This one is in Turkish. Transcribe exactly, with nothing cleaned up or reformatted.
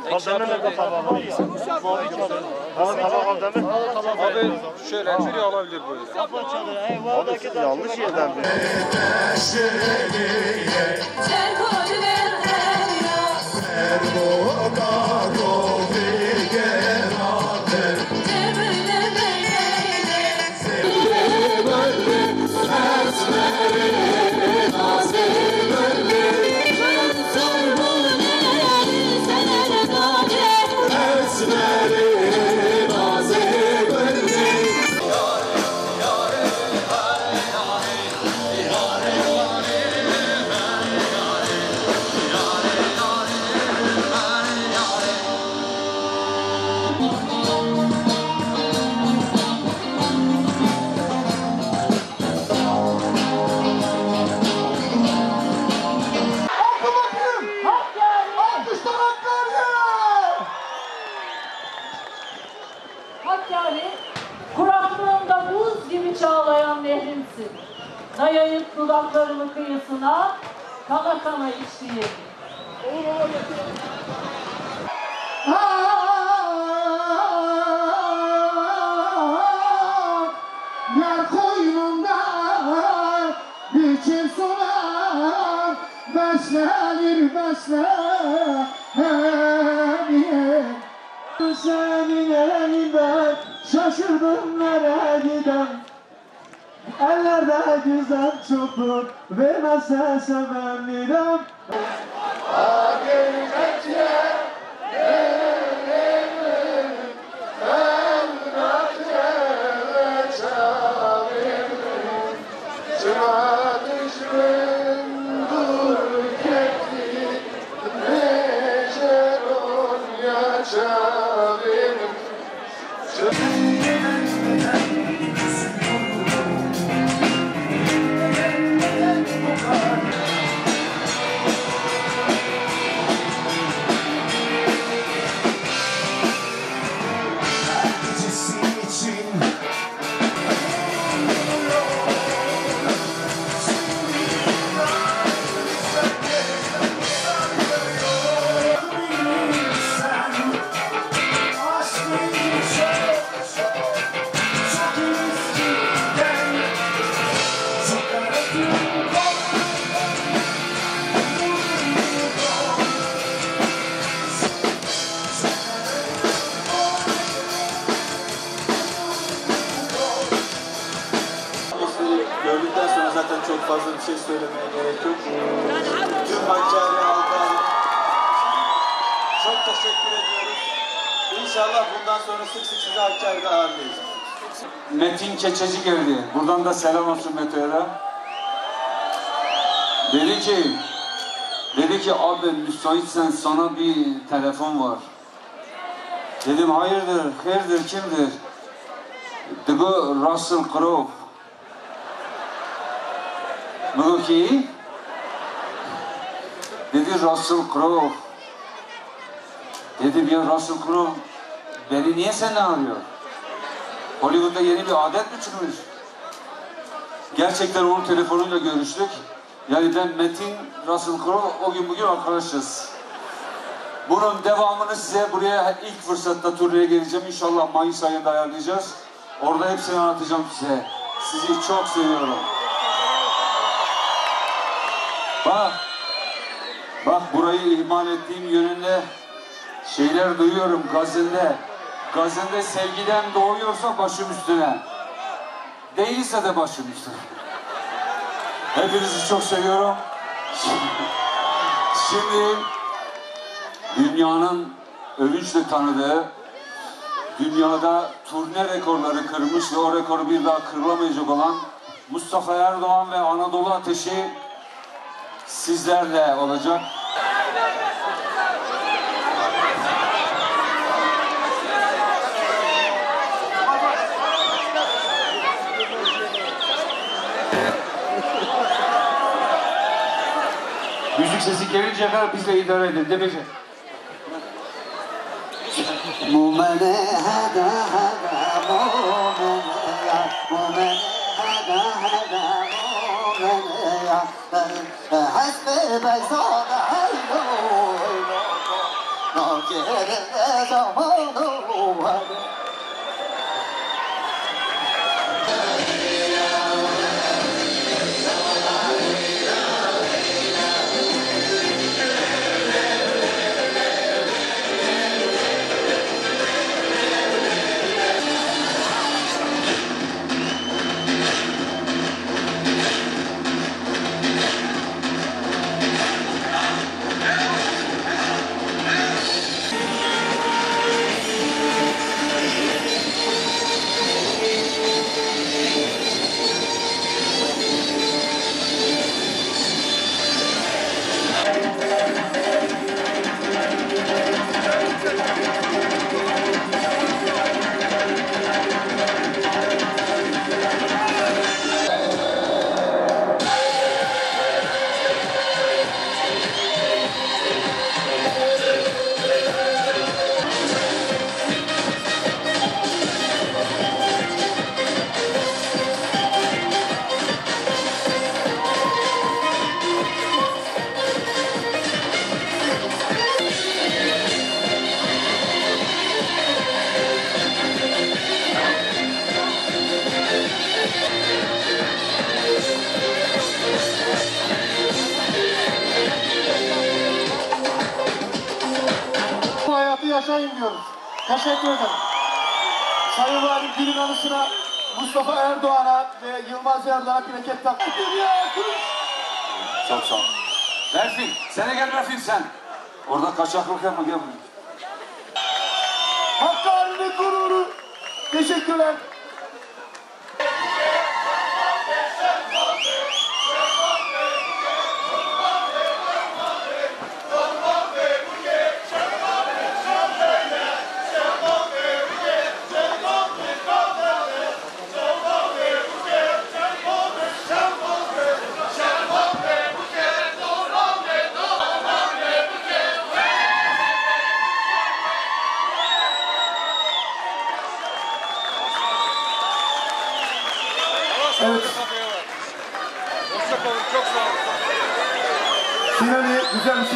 Kaldırma nerede tabağı? Abi şöyle biri alabilir böyle. Abi siz yanlış yerden bir. Kuraklığında buz gibi çağlayan nehrimsin. Dayayıp dudaklarımı kıyısına, kana kana içtiğim. Yer koynunda biçim sular, beslenir beslenir. Senin elinden şaşırdım nereye giden. Ellerde güzel çoktur, vermezse sevemlirim. Gördükten sonra zaten çok fazla bir şey söylemeye gerek yok. Tüm Hakkari halka çok teşekkür ediyoruz. İnşallah bundan sonra sık sık sizi Hakkari'de ağırlayacağız. Metin Keçeci geldi. Buradan da selam olsun Mete'ye de. Dedi ki, dedi ki abi müsaitsen sana bir telefon var. Dedim hayırdır, hayırdır, kimdir? Dedi Russell Crowe. Bu ki? Dedi Russell Crowe. Dedim ya Russell Crowe beni niye senden arıyor? Hollywood'da yeni bir adet mi çıkmış? Gerçekten onun telefonuyla görüştük. Yani ben Metin, Russell Crowe o gün bugün arkadaşız. Bunun devamını size buraya ilk fırsatta turneye geleceğim. İnşallah Mayıs ayında ayarlayacağız. Orada hepsini anlatacağım size. Sizi çok seviyorum. Bak, bak burayı ihmal ettiğim yönünde şeyler duyuyorum gazinde. Gazinde sevgiden doğuyorsa başım üstüne. Değilse de başım üstüne. Hepinizi çok seviyorum. Şimdi dünyanın övünçle tanıdığı, dünyada turne rekorları kırmış ve o rekoru bir daha kırılamayacak olan Mustafa Erdoğan ve Anadolu Ateşi sizlerle olacak. Müzik sesi gelince kadar biz de idare edin, değil mi? Mumene hada hada mumene ya, mumene hada hada mumene ya, hasbe bezada haylo Naker'e zamanı var. Bu hayatı yaşayın diyoruz. Teşekkür ederim. Sayın Valim günün anısına Mustafa Erdoğan'a ve Yılmaz Erdoğan'a plaket taktı. Çok sağ ol. Berfin, sene gel Berfin sen. Orada kaçaklık yapma, gel buraya. Hakkari'nin gururu. Teşekkürler. Evet. Hoşça kalın, çok sağ olun. Finali güzel bir şey.